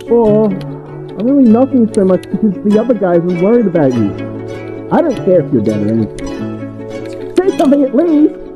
Oh, I'm really knocking so much because the other guys are worried about you. I don't care if you're dead or anything. Say something at least!